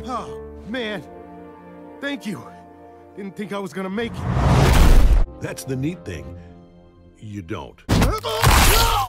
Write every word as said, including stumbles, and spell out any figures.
Oh, man. Thank you. Didn't think I was gonna make it. That's the neat thing. You don't.